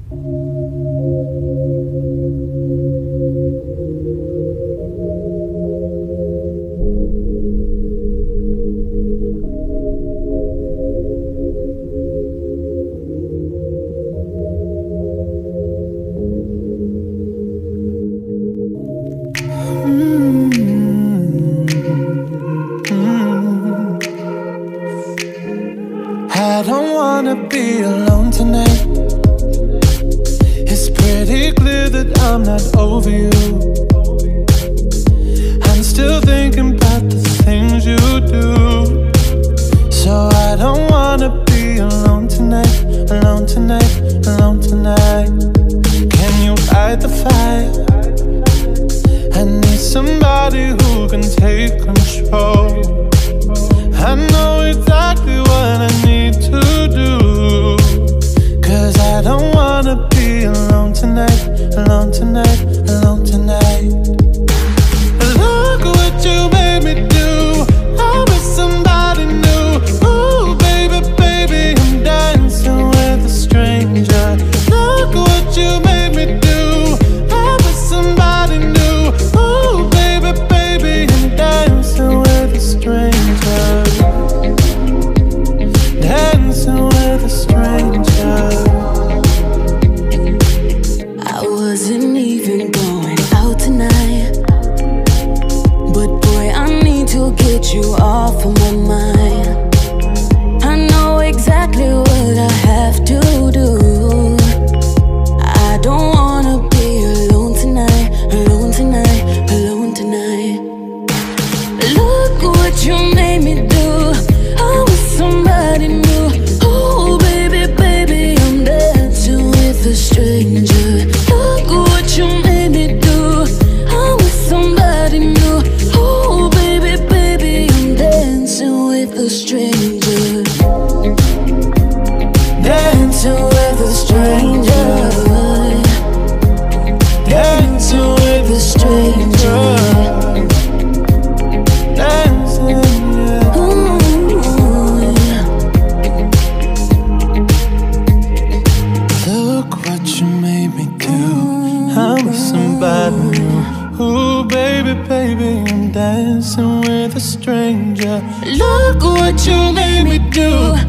I don't wanna be alone tonight. It's pretty clear that I'm not over you. I'm still thinking about the things you do. So I don't wanna be alone tonight, alone tonight, alone tonight. Can you light the fire? I need somebody who can take control. I know exactly what I need to do, 'cause I don't wanna be alone tonight, alone tonight, alone tonight. Look what you made me do. I'm with somebody new. Ooh, baby, baby, I'm dancing with a stranger. Look what you made me do. I'm with somebody new. Ooh, baby, baby, I'm dancing with a stranger. Dancing with a stranger. I wasn't even going out tonight, but boy, I need to get you off of my mind. I know exactly what I have to do. I don't wanna be alone tonight, alone tonight, alone tonight. Look what you made me do. I'm with somebody new. Oh baby, baby, I'm dancing with a stranger. Look what you made me do. I'm with somebody new. Oh baby, baby, I'm dancing with a stranger. Dancing with a stranger. Dancing with a stranger. Ooh, baby, baby, I'm dancing with a stranger. Look what you made me do.